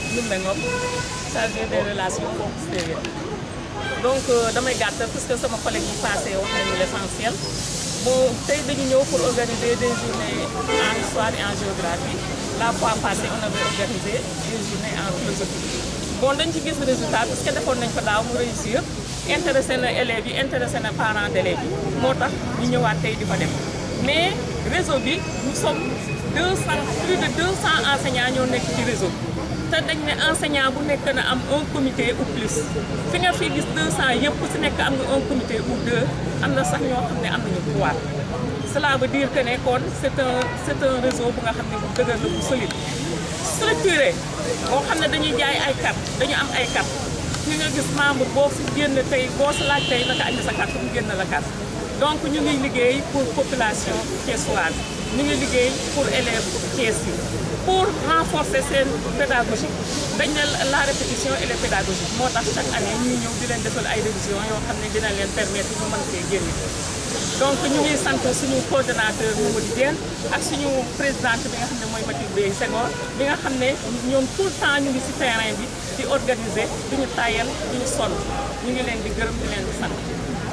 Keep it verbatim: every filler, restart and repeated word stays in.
Ndoumbé Ngom chargée des relations extérieures. donc damay gàttal puisque sama collègue yi passé wax nañu l'essentiel. bon tey dañu ñëw pour organiser des journées en histoire et en géographie. La fois passée on avait organisé des journées en philosophie. bon dañ ci gis résultat parce que defoon nañ ko daaw mu réussir intéressé na élèves yi intéressé na parents d'élèves yi moo tax ñu ñëwaat tey di fa dem mais réseau bi nous sommes deux cent plus de deux cents enseignants ñoo nekk ci réseau te dañ ne enseignant bu nekk na am un comité ou plus fi nga fi gis deux cents yëpp ku si nekk am nga un comité ou deux am na sax ñoo xam ne am nañu trois. cela veut dire que ne kon c'est un c'est un réseau bu nga xam ne bu dëgër la bu solide structuré boo xam ne dañuy jaay ay carte dañu am ay carte ñu nga gis membre boo fi génn tey boo si laaj tey naka andi sa carte mu génn la carte donc ñu ngi liggéey pour population thiessoise ñu ngi liggéey pour élèves Thiès yi pour renforcer seen pédagogie dañ ne la répétition et la pédagogie moo tax chaque année ñuy ñëw di leen defal ay révision yoo xam ne dina leen permettre ñu mën cee génn donc ñu ngi sant suñu coordonnateur Mamadou Diène ak suñu présidente bi nga xam ne mooy Mathilde Senghor bi nga xam ne ñoom tout le temps ñu ngi ci terrain bi di organiser duñu tàyyal duñu sonn ñu ngi leen di gërëm di leen di sant